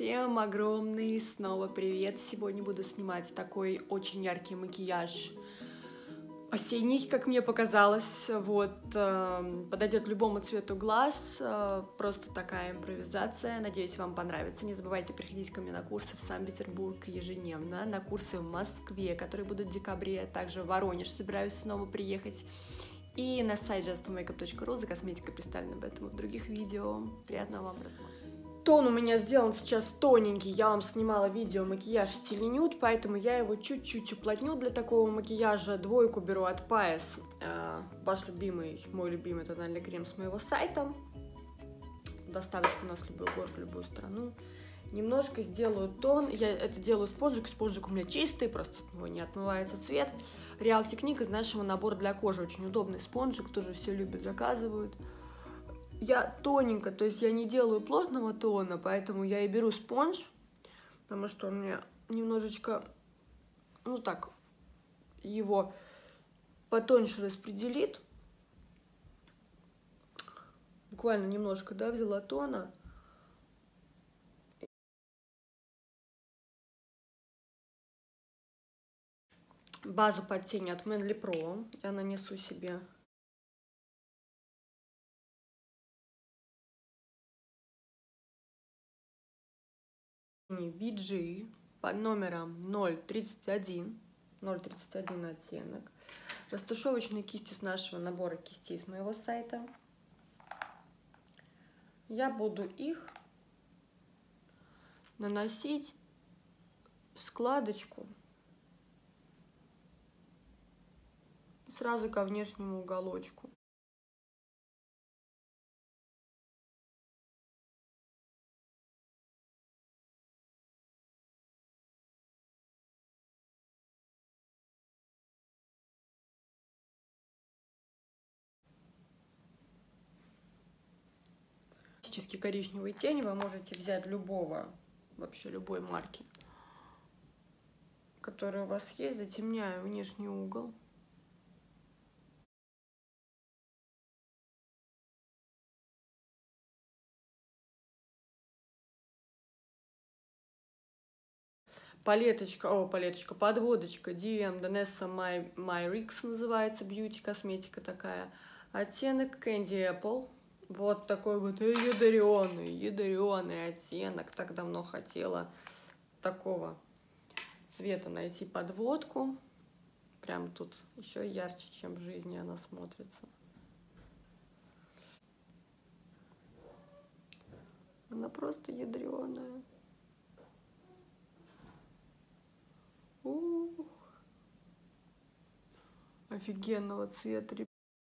Всем огромный снова привет! Сегодня буду снимать такой очень яркий макияж осенний, как мне показалось. Вот, подойдет любому цвету глаз, просто такая импровизация. Надеюсь, вам понравится. Не забывайте приходить ко мне на курсы в Санкт-Петербург ежедневно, на курсы в Москве, которые будут в декабре, также в Воронеж собираюсь снова приехать. И на сайт justmakeup.ru за косметикой представлена об этом и в других видео. Приятного вам просмотра. Тон у меня сделан сейчас тоненький, я вам снимала видео макияж в стиле нюд, поэтому я его чуть-чуть уплотню для такого макияжа. Двойку беру от Paes, ваш любимый, мой любимый тональный крем с моего сайта. Доставочка у нас в любой город, в любую страну. Немножко сделаю тон, я это делаю спонжик у меня чистый, просто от него не отмывается цвет. Real Technique из нашего набора для кожи, очень удобный спонжик, тоже все любят, заказывают. Я тоненько, то есть я не делаю плотного тона, поэтому я и беру спонж, потому что он мне немножечко, ну так, его потоньше распределит. Буквально немножко, да, взяла тона. Базу под тень от Manly Pro я нанесу себе. VG под номером 031 оттенок. Растушевочные кисти с нашего набора кистей с моего сайта. Я буду их наносить складочку сразу ко внешнему уголочку. Классический коричневый тень вы можете взять любого, вообще любой марки, который у вас есть. Затемняю внешний угол. Подводочка DM Danessa My Rix называется, бьюти косметика такая. Оттенок Candy Apple. Вот такой вот ядреный оттенок. Так давно хотела такого цвета найти подводку. Прям тут еще ярче, чем в жизни она смотрится. Она просто ядреная. Офигенного цвета.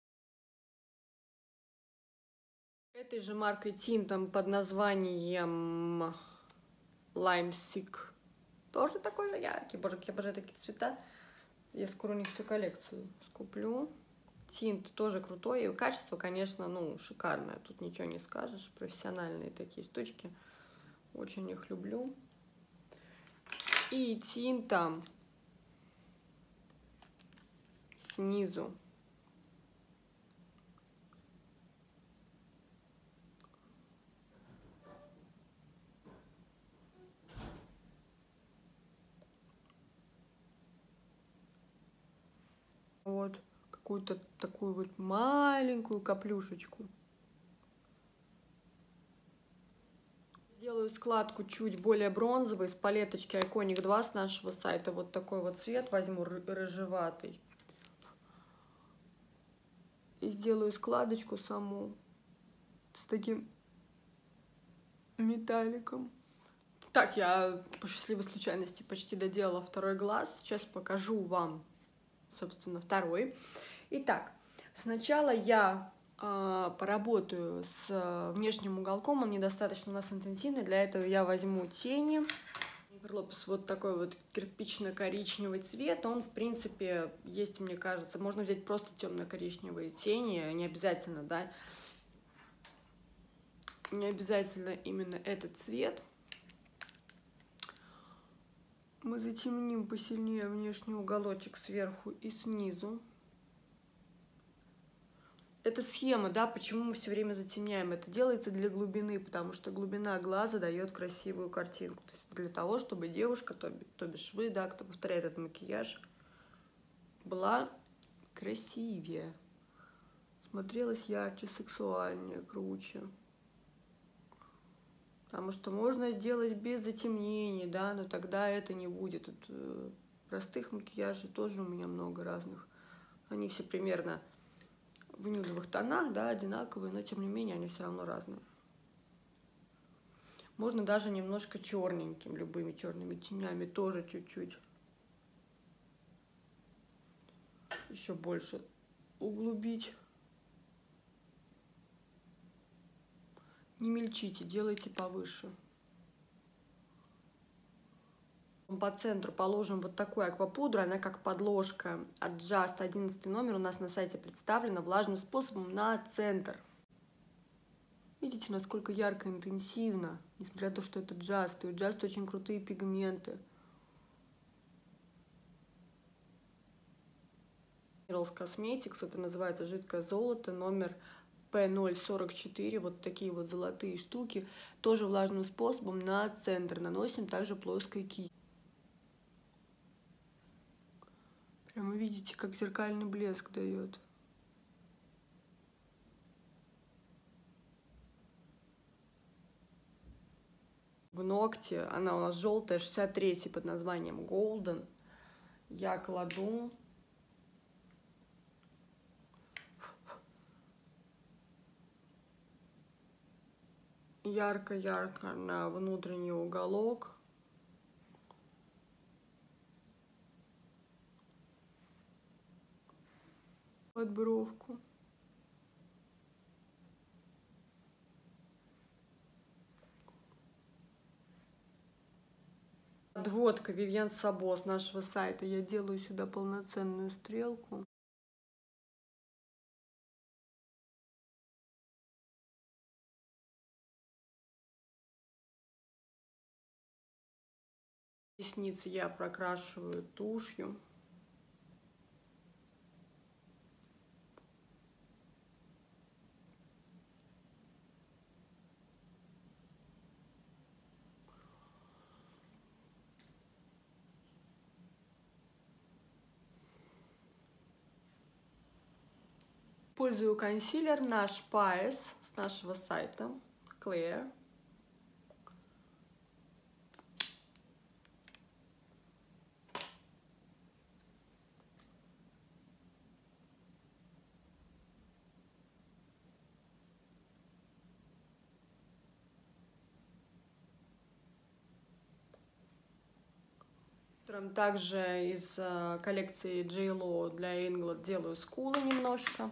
Этой же маркой тинтом под названием Lime Sick. Тоже такой же яркий. Боже, я обожаю такие цвета. Я скоро у них всю коллекцию скуплю. Тинт тоже крутой. И качество, конечно, ну, шикарное. Тут ничего не скажешь. Профессиональные такие штучки. Очень их люблю. И тинтом снизу вот какую-то такую вот маленькую каплюшечку. Сделаю складку чуть более бронзовой с палеточки Iconic 2 с нашего сайта. Вот такой вот цвет возьму, рыжеватый. И сделаю складочку саму с таким металликом. Так, я по счастливой случайности почти доделала второй глаз. Сейчас покажу вам, собственно, второй. Итак, сначала я поработаю с внешним уголком. Он недостаточно у нас интенсивный. Для этого я возьму тени. Лопес вот такой вот кирпично-коричневый цвет. Он, в принципе, есть, мне кажется. Можно взять просто темно-коричневые тени. Не обязательно, да. Не обязательно именно этот цвет. Мы затемним посильнее внешний уголочек сверху и снизу. это схема, да, почему мы все время затемняем. Это делается для глубины, потому что глубина глаза дает красивую картинку. То есть для того, чтобы девушка, то бишь вы, да, кто повторяет этот макияж, была красивее, смотрелась ярче, сексуальнее, круче. Потому что можно делать без затемнений, да, но тогда это не будет. Тут, простых макияжей тоже у меня много разных. Они все примерно в нюдовых тонах, да, одинаковые, но тем не менее они все равно разные. Можно даже немножко черненьким, любыми черными тенями, тоже чуть-чуть. Еще больше углубить. Не мельчите, делайте повыше. По центру положим вот такую аквапудру, она как подложка от Just, 11 номер у нас на сайте представлена влажным способом на центр. Видите, насколько ярко, интенсивно, несмотря на то, что это Just, и у Just очень крутые пигменты. Minerals Cosmetics, это называется жидкое золото, номер P044, вот такие вот золотые штуки, тоже влажным способом на центр наносим, также плоской кистью. Прямо видите, как зеркальный блеск дает. В ногте, она у нас желтая, 63 под названием Golden. Я кладу ярко-ярко на внутренний уголок. Под бровку. Подводка Vivienne Sabo с нашего сайта. Я делаю сюда полноценную стрелку. Ресницы я прокрашиваю тушью. Использую консилер наш Paes с нашего сайта Clear. Также из коллекции J.Lo для Inglot делаю скулы немножко.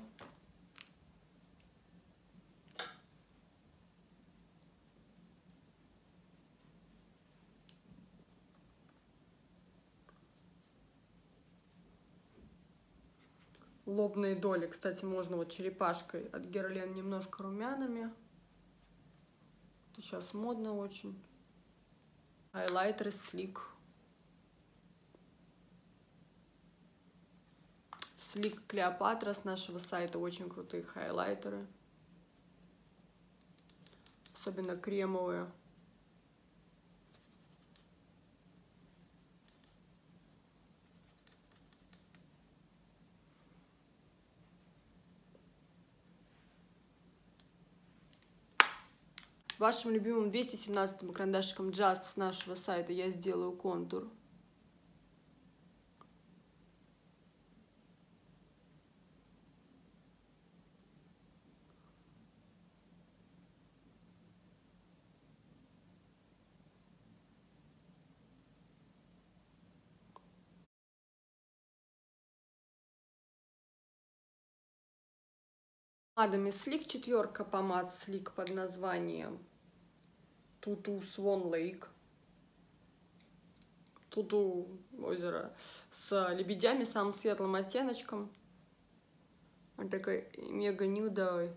Лобные доли, кстати, можно вот черепашкой от Guerlain немножко румянами. Это сейчас модно очень. Хайлайтеры Sleek. Sleek Cleopatra с нашего сайта. Очень крутые хайлайтеры. Особенно кремовые. Вашим любимым 217 карандашиком Just с нашего сайта я сделаю контур. Помадами Sleek, четверка помад Sleek под названием Tutu Swan Lake. Туту озеро с лебедями, самым светлым оттеночком. Он такой мега нюдовый.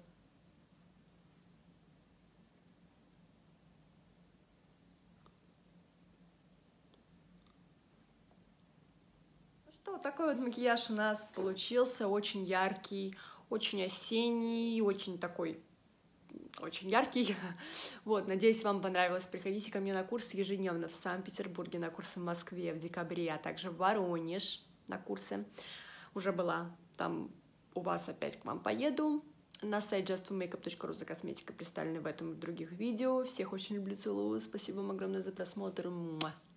Ну что, вот такой вот макияж у нас получился, очень яркий, очень осенний, очень такой, очень яркий. Вот, надеюсь, вам понравилось. Приходите ко мне на курсы ежедневно в Санкт-Петербурге, на курсы в Москве в декабре, а также в Воронеж на курсы. Уже была там у вас, опять к вам поеду. На сайт justformakeup.ru за косметикой представлены в этом и в других видео. Всех очень люблю, целую. Спасибо вам огромное за просмотр. Муа.